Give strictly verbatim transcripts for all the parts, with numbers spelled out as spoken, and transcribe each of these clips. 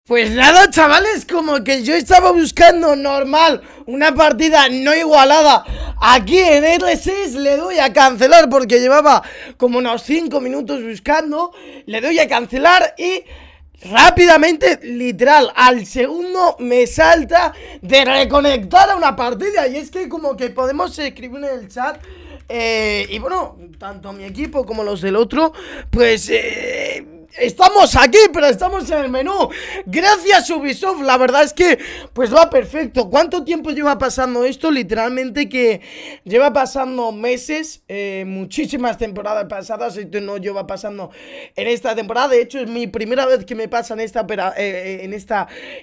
Pues nada, chavales, como que yo estaba buscando normal una partida no igualada aquí en R seis, le doy a cancelar porque llevaba como unos cinco minutos buscando, le doy a cancelar y rápidamente, literal, al segundo me salta de reconectar a una partida. Y es que como que podemos escribir en el chat eh, y bueno, tanto mi equipo como los del otro, pues... Eh, estamos aquí, pero estamos en el menú. Gracias Ubisoft, la verdad es que pues va perfecto. ¿Cuánto tiempo lleva pasando esto? Literalmente que lleva pasando meses, eh, muchísimas temporadas pasadas. Esto no lleva pasando en esta temporada. De hecho es mi primera vez que me pasa en esta, eh, en esta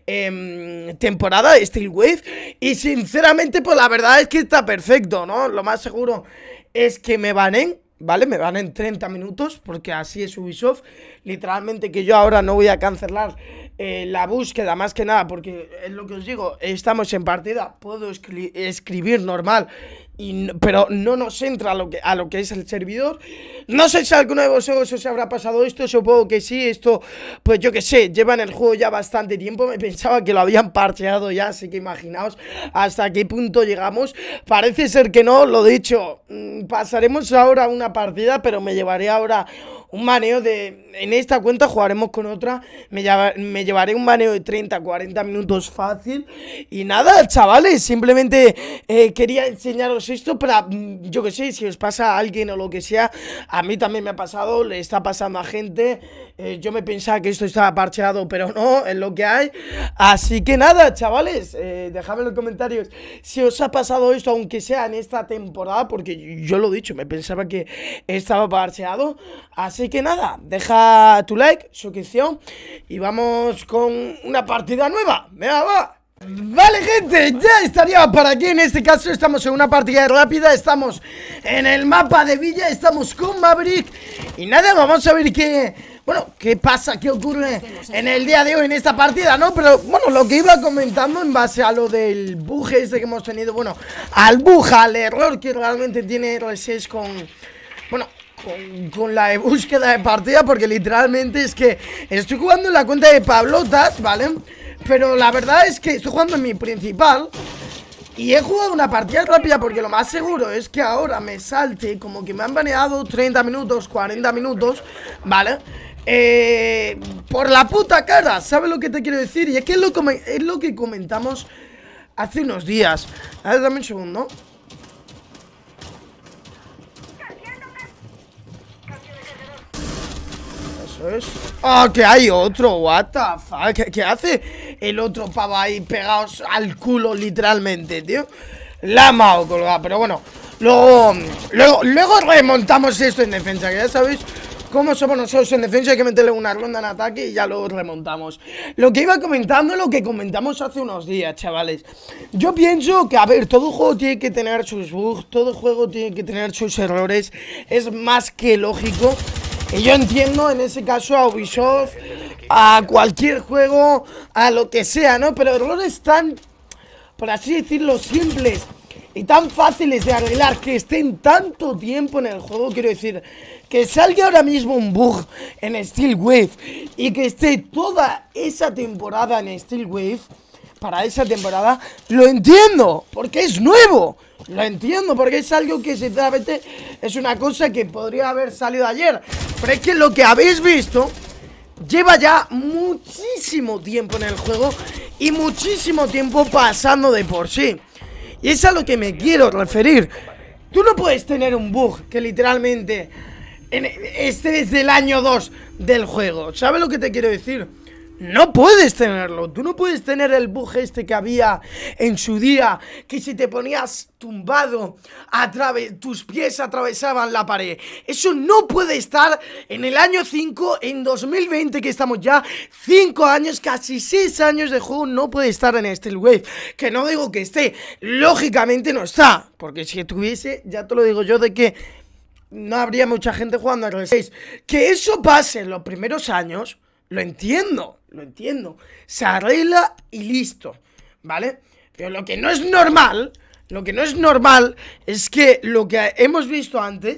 eh, temporada Steel Wave. Y sinceramente pues la verdad es que está perfecto, ¿no? Lo más seguro es que me banen, ¿vale? Me van en treinta minutos, porque así es Ubisoft. Literalmente que yo ahora no voy a cancelar eh, la búsqueda, más que nada, porque es lo que os digo, estamos en partida, puedo escri escribir normal, y, pero no nos entra a lo, que, a lo que es el servidor. No sé si a alguno de vosotros os habrá pasado esto, supongo que sí. Esto, pues yo que sé, lleva en el juego ya bastante tiempo. Me pensaba que lo habían parcheado ya, así que imaginaos hasta qué punto llegamos. Parece ser que no, lo dicho, pasaremos ahora una partida, pero me llevaré ahora un baneo de... En esta cuenta jugaremos con otra, me, lleva, me llevaré un baneo de treinta a cuarenta minutos fácil. Y nada, chavales, simplemente eh, quería enseñaros esto para, yo que sé, si os pasa a alguien o lo que sea. A mí también me ha pasado, le está pasando a gente. eh, Yo me pensaba que esto estaba parcheado, pero no, es lo que hay. Así que nada, chavales, eh, dejadme en los comentarios si os ha pasado esto, aunque sea en esta temporada, porque yo lo he dicho, me pensaba que estaba parcheado. Así que nada, deja tu like, suscripción y vamos con una partida nueva. Venga, va. Vale, gente, ya estaría para aquí. En este caso estamos en una partida rápida. Estamos en el mapa de Villa, estamos con Maverick. Y nada, vamos a ver qué... Bueno, qué pasa, qué ocurre en el día de hoy en esta partida, ¿no? Pero bueno, lo que iba comentando en base a lo del bug este que hemos tenido. Bueno, al bug, al error que realmente tiene R seis con... Bueno... Con, con la búsqueda de partida, porque literalmente es que estoy jugando en la cuenta de Pablotas, ¿vale? Pero la verdad es que estoy jugando en mi principal y he jugado una partida rápida, porque lo más seguro es que ahora me salte como que me han baneado treinta minutos, cuarenta minutos, ¿vale? Eh, por la puta cara, ¿sabes lo que te quiero decir? Y es que es lo, es lo que comentamos hace unos días. A ver, dame un segundo. Es... ¡Oh, que hay otro! ¿What the fuck? ¿Qué, ¿Qué hace el otro pavo ahí pegados al culo, literalmente, tío? La mao colgada, pero bueno. Luego, luego, luego remontamos esto en defensa, que ya sabéis cómo somos nosotros en defensa. Hay que meterle una ronda en ataque y ya luego remontamos. Lo que iba comentando, lo que comentamos hace unos días, chavales. Yo pienso que, a ver, todo juego tiene que tener sus bugs, todo juego tiene que tener sus errores. Es más que lógico. Y yo entiendo en ese caso a Ubisoft, a cualquier juego, a lo que sea, ¿no? Pero errores tan, por así decirlo, simples y tan fáciles de arreglar, que estén tanto tiempo en el juego. Quiero decir, que salga ahora mismo un bug en Steel Wave y que esté toda esa temporada en Steel Wave, para esa temporada, lo entiendo, porque es nuevo. Lo entiendo, porque es algo que sinceramente es una cosa que podría haber salido ayer. Pero es que lo que habéis visto lleva ya muchísimo tiempo en el juego y muchísimo tiempo pasando de por sí. Y es a lo que me quiero referir. Tú no puedes tener un bug que literalmente esté desde el año dos del juego. ¿Sabes lo que te quiero decir? No puedes tenerlo, tú no puedes tener el bug este que había en su día, que si te ponías tumbado, tus pies atravesaban la pared. Eso no puede estar en el año cinco, en dos mil veinte, que estamos ya cinco años, casi seis años de juego. No puede estar en Steel Wave. Que no digo que esté, lógicamente no está, porque si estuviese, ya te lo digo yo, de que no habría mucha gente jugando a R seis. Que eso pase en los primeros años, lo entiendo, lo entiendo. Se arregla y listo, ¿vale? Pero lo que no es normal, lo que no es normal es que lo que hemos visto antes,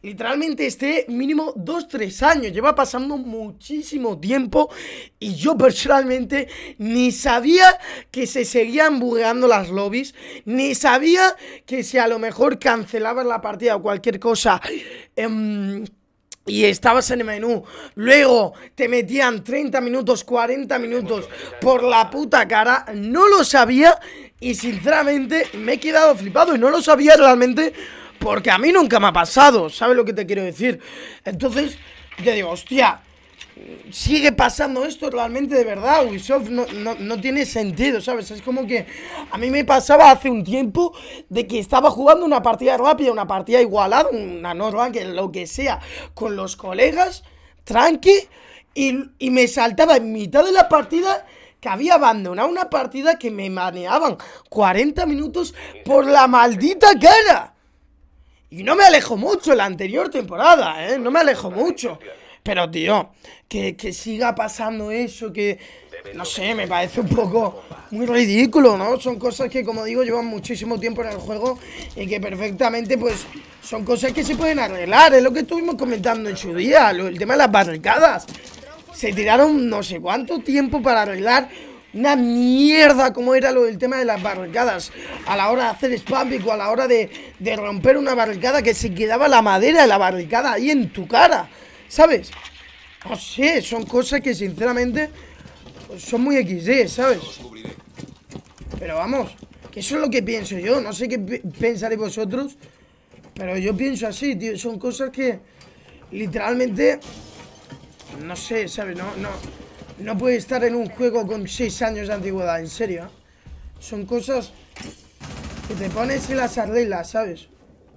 literalmente este mínimo dos tres años. Lleva pasando muchísimo tiempo y yo personalmente ni sabía que se seguían bugueando las lobbies, ni sabía que si a lo mejor cancelabas la partida o cualquier cosa eh, y estabas en el menú, luego te metían treinta minutos, cuarenta minutos por la puta cara. No lo sabía y sinceramente me he quedado flipado y no lo sabía realmente porque a mí nunca me ha pasado, ¿sabes lo que te quiero decir? Entonces, yo digo, hostia, sigue pasando esto realmente de verdad. Ubisoft no, no, no tiene sentido, ¿sabes? Es como que a mí me pasaba hace un tiempo de que estaba jugando una partida rápida, una partida igualada, una no rank, lo que sea, con los colegas, tranqui, y, y me saltaba en mitad de la partida que había abandonado una partida que me maneaban cuarenta minutos por la maldita cara. Y no me alejo mucho en la anterior temporada, ¿eh? No me alejo mucho. Pero, tío, que, que siga pasando eso, que... No sé, me parece un poco muy ridículo, ¿no? Son cosas que, como digo, llevan muchísimo tiempo en el juego y que perfectamente, pues, son cosas que se pueden arreglar. Es lo que estuvimos comentando en su día, lo, el tema de las barricadas. Se tiraron no sé cuánto tiempo para arreglar una mierda como era lo del tema de las barricadas. A la hora de hacer spampic o a la hora de, de romper una barricada, que se quedaba la madera de la barricada ahí en tu cara, ¿sabes? No sé, son cosas que sinceramente son muy equis de, ¿sabes? Pero vamos, que eso es lo que pienso yo. No sé qué pensaréis vosotros, pero yo pienso así, tío. Son cosas que literalmente, no sé, ¿sabes? No, no, no puede estar en un juego con seis años de antigüedad, en serio. Son cosas que te pones y las arreglas, ¿sabes?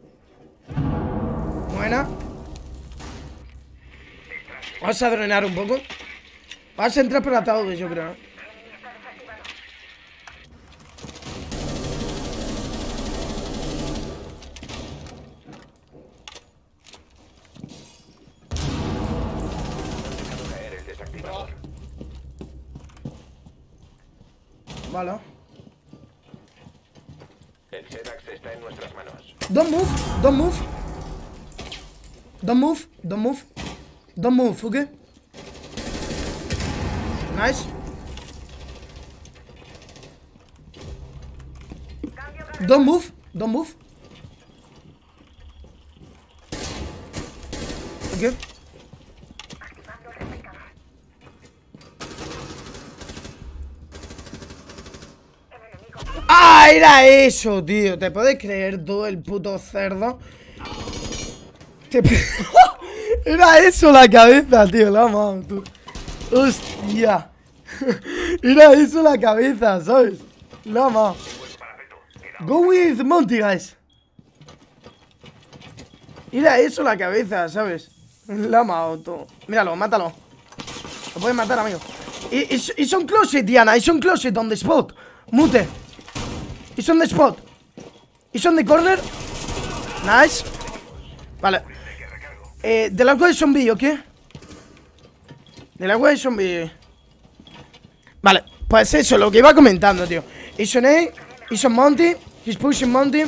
Buena. Vamos a drenar un poco. Vas a entrar por ataúdes, yo creo, ¿eh? Vale. El Sedax está en nuestras manos. Don't move, don't move. Don't move, don't move. Don't move, ¿ok? Nice. Don't move, don't move. Ok. ¡Ah! Era eso, tío. ¿Te puedes creer todo el puto cerdo? Te... Era eso la cabeza, tío. La mano, tú. Hostia. Era eso la cabeza, ¿sabes? La mano. Go with Monty, guys. Era eso la cabeza, ¿sabes? La mano, tú. Míralo, mátalo. Lo puedes matar, amigo. Y son closet, Diana. Y son closet on the spot. Mute. Y son de spot. Y son de corner. Nice. Vale. Eh, de la web zombie, ¿ok? De la web zombie. Vale, pues eso, lo que iba comentando, tío. He's on A, he's on Monty. He's pushing Monty.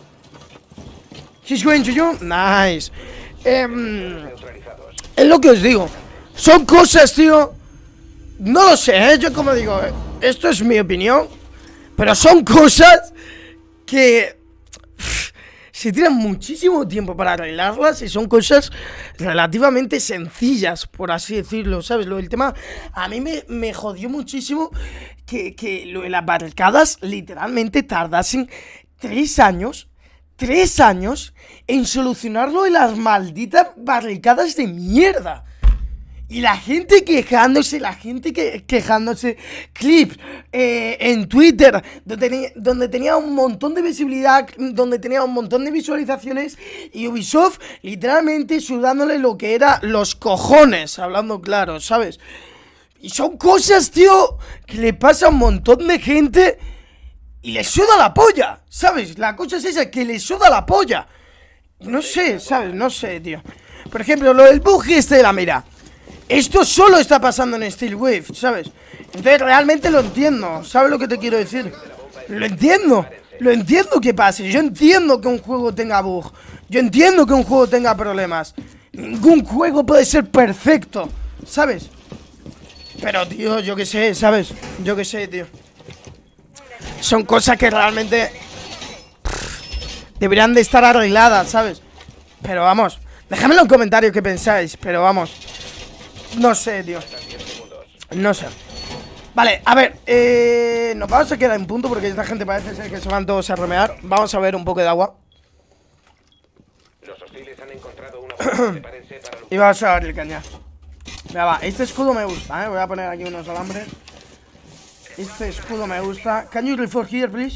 He's going to you. Nice. eh, Es lo que os digo. Son cosas, tío. No lo sé, ¿eh? Yo como digo, eh, esto es mi opinión, pero son cosas que pff, se tiran muchísimo tiempo para arreglarlas y son cosas relativamente sencillas, por así decirlo, ¿sabes? Lo del tema, a mí me, me jodió muchísimo que, que lo de las barricadas literalmente tardasen tres años, tres años en solucionarlo de las malditas barricadas de mierda. Y la gente quejándose, la gente que, quejándose, clips eh, en Twitter, donde, donde tenía un montón de visibilidad, donde tenía un montón de visualizaciones, y Ubisoft literalmente sudándole lo que era los cojones, hablando claro, ¿sabes? Y son cosas, tío, que le pasa a un montón de gente y le suda la polla, ¿sabes? La cosa es esa, que le suda la polla. No sé, ¿sabes? No sé, tío. Por ejemplo, lo del bug este de la mira. Esto solo está pasando en Steel Wave, ¿sabes? Entonces realmente lo entiendo. ¿Sabes lo que te quiero decir? Lo entiendo. Lo entiendo que pase. Yo entiendo que un juego tenga bug. Yo entiendo que un juego tenga problemas. Ningún juego puede ser perfecto, ¿sabes? Pero, tío, yo qué sé, ¿sabes? Yo qué sé, tío. Son cosas que realmente pff, deberían de estar arregladas, ¿sabes? Pero vamos, dejadme en los comentarios qué pensáis. Pero vamos, no sé, tío. No sé. Vale, a ver, eh, nos vamos a quedar en punto porque esta gente parece ser que se van todos a romear. Vamos a ver un poco de agua. Los hostiles han encontrado una fuente de parense para Y vamos a ver el cañazo. Mira, va, este escudo me gusta, eh. Voy a poner aquí unos alambres. Este escudo me gusta. Can you reforce here, please?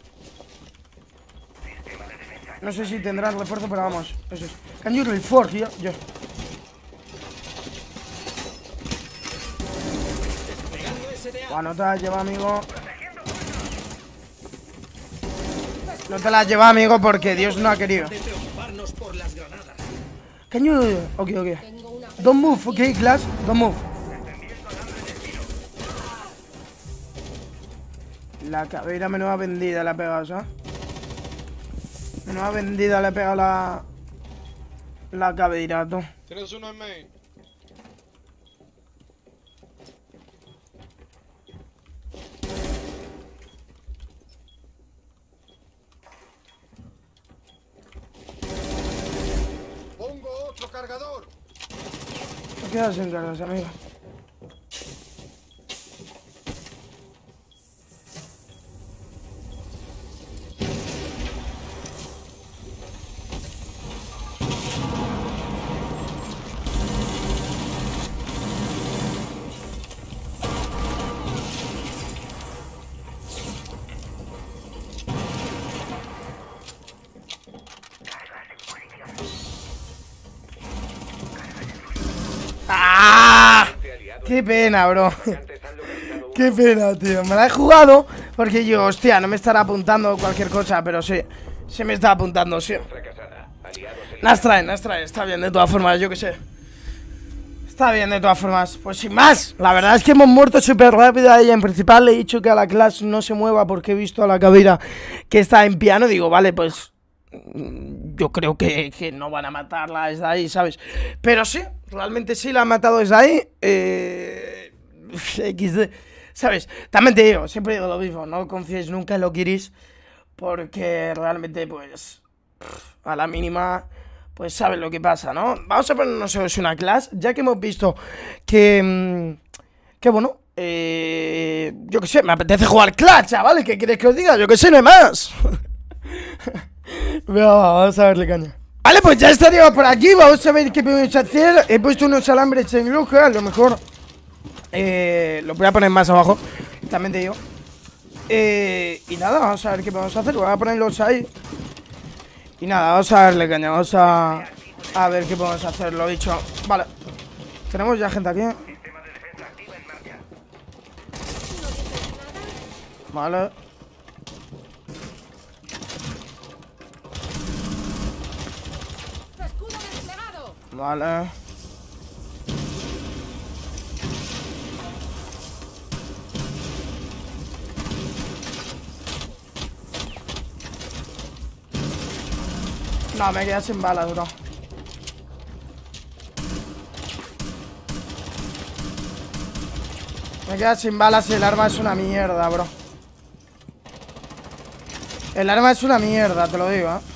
No sé si tendrás refuerzo, pero vamos. Eso es. Can you reforce here? Yo. Buah, no te la lleva, amigo. No te la lleva, amigo, porque Dios no ha querido. Can you... Ok, ok. Don't move, ok, class. Don't move. La caveira menuda vendida le ha pegado, ¿sabes? Menuda vendida le ha pegado la... La caveira, tú. Tienes uno en main. Pongo otro cargador. ¿Qué quedas sin cargas, amigo? ¡Ah! ¡Qué pena, bro! ¡Qué pena, tío! Me la he jugado porque yo, hostia, no me estará apuntando cualquier cosa, pero sí, se me está apuntando, sí. Nas trae, nas trae, está bien de todas formas, yo qué sé. Está bien de todas formas, pues sin más. La verdad es que hemos muerto súper rápido a ella. En principal le he dicho que a la clase no se mueva porque he visto a la caveira que está en piano. Digo, vale, pues yo creo que, que no van a matarla desde ahí, ¿sabes? Pero sí, realmente sí la han matado desde ahí. Eh... equis de, ¿sabes? También te digo, siempre digo lo mismo, no confíes nunca en lo que iris, porque realmente, pues, a la mínima, pues sabes lo que pasa, ¿no? Vamos a ponernos una clase, ya que hemos visto que, que bueno, eh, yo qué sé, me apetece jugar Clash, chavales, ¿qué quieres que os diga? Yo qué sé, no hay más. Venga, vamos a verle caña. Vale, pues ya estaríamos por aquí. Vamos a ver qué podemos hacer. He puesto unos alambres en lujo. A lo mejor eh, lo voy a poner más abajo, también te digo. eh, Y nada, vamos a ver qué podemos hacer. Voy a ponerlos ahí. Y nada, vamos a darle caña. Vamos a, a ver qué podemos hacer, lo dicho. Vale, tenemos ya gente aquí. Vale. Vale. No, me quedé sin balas, bro. Me quedé sin balas y el arma es una mierda, bro. El arma es una mierda, te lo digo, eh.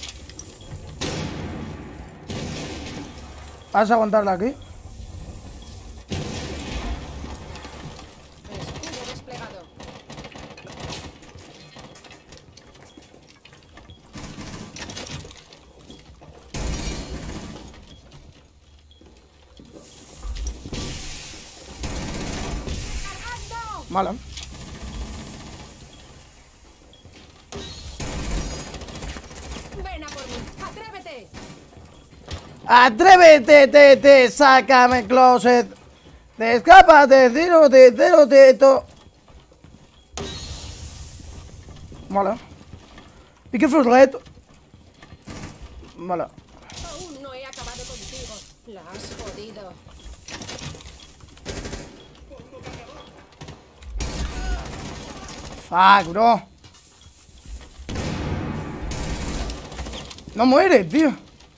¿Vas a aguantarla aquí? Escudo desplegado. Vale. Ven a por mí. Atrévete. Atrévete, te, te, sácame closet. Te escapas de tiro, de tiro, de to. Vale. ¿Y qué fue reto? Vale. Aún no he acabado contigo. La has jodido. Fuck, bro. No muere, tío.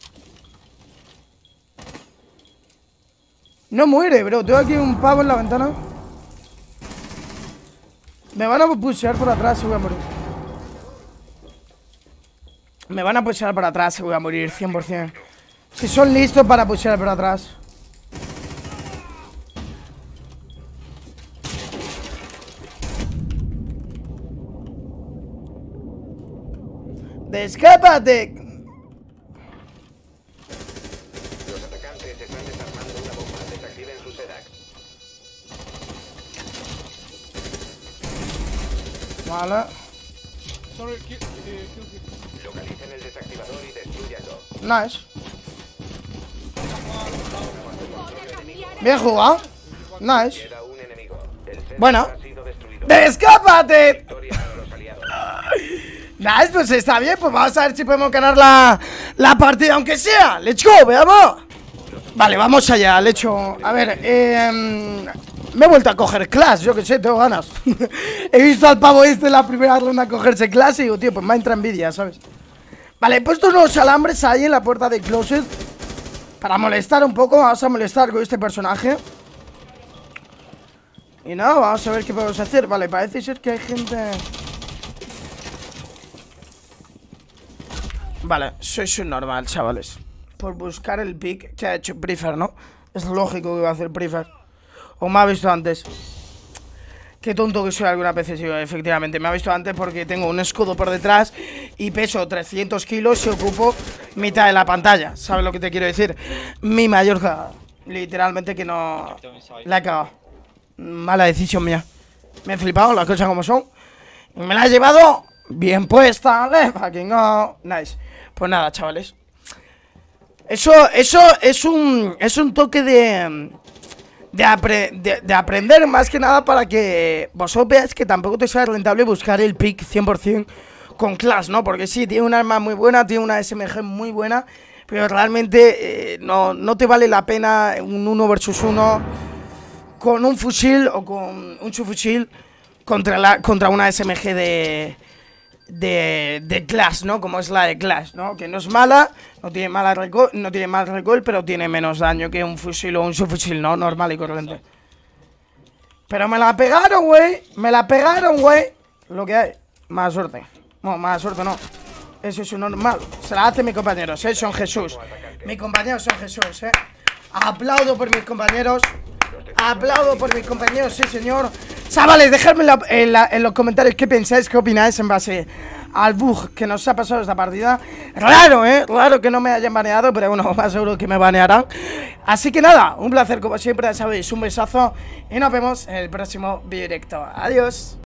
No muere, bro. Tengo aquí un pavo en la ventana. Me van a pushear por atrás y voy a morir. Me van a pushear por atrás y voy a morir, cien por cien. Si son listos para pushear por atrás. ¡Escápate! Los atacantes están desarmando una bomba. Desactiven sus sedax. Vale. Sorry, kill, eh, kill, kill. Localicen el desactivador y destruyanlo. Nice. Bien jugado. Nice. Queda un enemigo. El sedax Bueno. ha sido destruido. ¡Escápate! Victoria para los aliados. Nice, pues está bien. Pues vamos a ver si podemos ganar la, la partida, aunque sea. Let's go, veamos. Vale, vamos allá, le echo. A ver, eh, me he vuelto a coger Clash, yo que sé, tengo ganas. He visto al pavo este en la primera ronda cogerse Clash y digo, tío, pues me entra envidia, ¿sabes? Vale, he puesto unos alambres ahí en la puerta de closet para molestar un poco. Vamos a molestar con este personaje. Y nada, vamos a ver qué podemos hacer. Vale, parece ser que hay gente... Vale, sois un normal, chavales. Por buscar el pick que ha hecho Prefer, ¿no? Es lógico que va a hacer Prefer. O me ha visto antes. Qué tonto que soy alguna vez, sí, efectivamente. Me ha visto antes porque tengo un escudo por detrás y peso trescientos kilos y ocupo mitad de la pantalla. ¿Sabes lo que te quiero decir? Mi mayor cagada. Literalmente que no... La he cagado. Mala decisión mía. Me he flipado, las cosas como son. Y me la he llevado bien puesta. Let's fucking go. Nice. Pues nada, chavales. Eso, eso es un, es un toque de, de, apre, de, de aprender más que nada para que vosotros veáis que tampoco te sea rentable buscar el pick cien por cien con Clash, ¿no? Porque sí, tiene un arma muy buena, tiene una S M G muy buena, pero realmente eh, no, no te vale la pena un uno versus uno con un fusil o con un subfusil contra, la, contra una S M G de... De, de Clash, ¿no? Como es la de Clash, ¿no? Que no es mala, no tiene mala recoil, no tiene mal recoil, pero tiene menos daño que un fusil o un subfusil, ¿no? Normal y corriente. Pero me la pegaron, güey. Me la pegaron, güey. Lo que hay. Mala suerte. No, mala suerte no. Eso es un normal. Se la hace mi compañero, ¿eh? Son Jesús. Mis compañeros son Jesús, ¿eh? Aplaudo por mis compañeros. Aplaudo por mis compañeros, sí señor. Chavales, dejadme en, la, en, la, en los comentarios qué pensáis, qué opináis en base al bug que nos ha pasado esta partida. Raro, eh, raro que no me hayan baneado, pero bueno, más seguro que me banearán. Así que nada, un placer como siempre, ya sabéis, un besazo y nos vemos en el próximo video directo. Adiós.